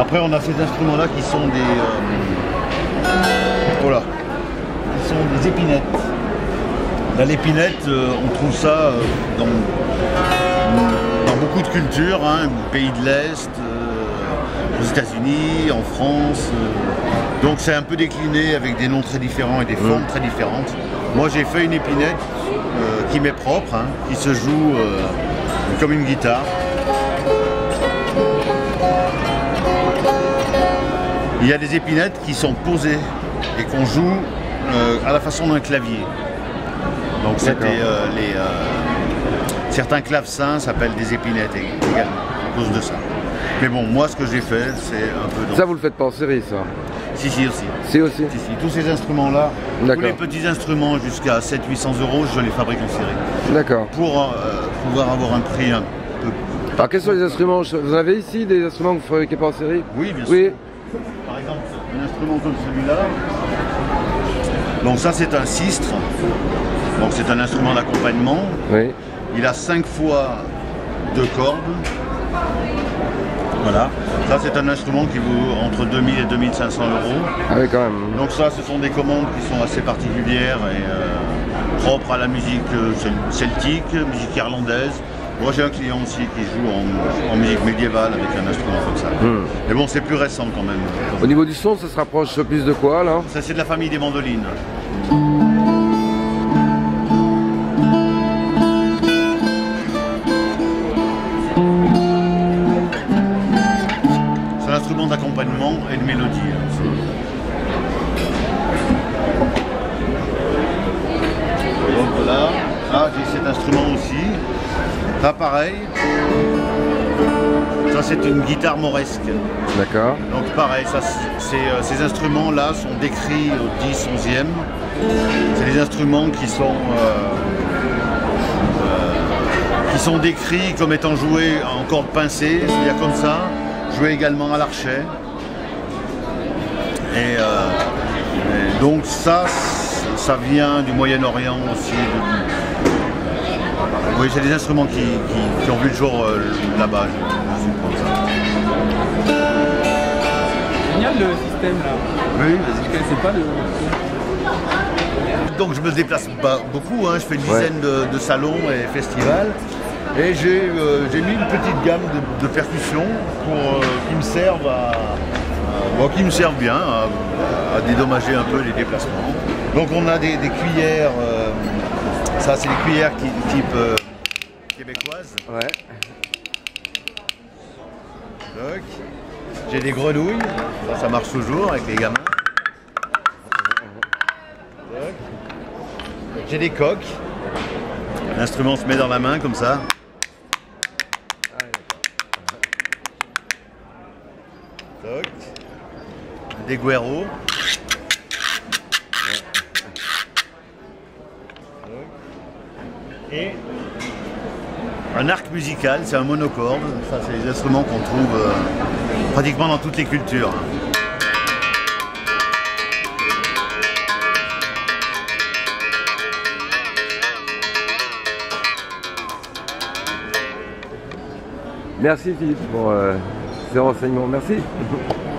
Après, on a ces instruments-là qui sont des... voilà. Qui sont des épinettes. Là, l'épinette, on trouve ça dans beaucoup de cultures, hein, pays de l'Est, aux États-Unis, en France. Donc c'est un peu décliné avec des noms très différents et des formes très différentes. Moi j'ai fait une épinette qui m'est propre, hein, qui se joue comme une guitare. Il y a des épinettes qui sont posées et qu'on joue à la façon d'un clavier. Donc c'était certains clavecins s'appellent des épinettes également à cause de ça. Mais bon, moi ce que j'ai fait, c'est un peu... Ça vous le faites pas en série, ça? Si, si, aussi. C'est aussi si, si. Tous ces instruments-là, tous les petits instruments jusqu'à 700-800 €, je les fabrique en série. D'accord. Pour pouvoir avoir un prix un peu... Alors quels sont les instruments? Vous avez ici des instruments que vous fabriquez pas en série? Oui, bien sûr. Par exemple, un instrument comme celui-là. Donc ça, c'est un sistre. Donc c'est un instrument d'accompagnement. Oui. Il a 5 fois 2 cordes. Voilà. Ça, c'est un instrument qui vaut entre 2000 et 2500 €. Ah oui, quand même. Donc ça, ce sont des commandes qui sont assez particulières et propres à la musique celtique, musique irlandaise. Moi, j'ai un client aussi qui joue en musique médiévale avec un instrument comme ça. Mais bon, c'est plus récent quand même. Au niveau du son, ça se rapproche plus de quoi, là? Ça, c'est de la famille des mandolines. C'est un instrument d'accompagnement et de mélodie. Donc voilà, là j'ai cet instrument aussi. Ça pareil, ça c'est une guitare mauresque. D'accord. Donc pareil, ces instruments-là sont décrits au 10, 11e. C'est des instruments qui sont décrits comme étant joués en cordes pincées, c'est-à-dire comme ça, joués également à l'archet. Et donc ça vient du Moyen-Orient aussi. Oui, c'est des instruments qui ont vu le jour là-bas, je suppose. Génial le système là. Oui, vas-y. Je connaissais pas le... Donc je me déplace beaucoup, hein. Je fais une dizaine de salons et festivals. Et j'ai mis une petite gamme de percussions qui me servent qui me servent bien à dédommager un peu les déplacements. Donc on a des cuillères, ça c'est des cuillères type québécoises. Ouais. Donc, j'ai des grenouilles, ça marche toujours avec les gamins. Donc, j'ai des coques. L'instrument se met dans la main comme ça. Donc, des guéros. Et un arc musical, c'est un monocorde. Ça, c'est des instruments qu'on trouve pratiquement dans toutes les cultures. Merci Philippe pour ces renseignements. Merci.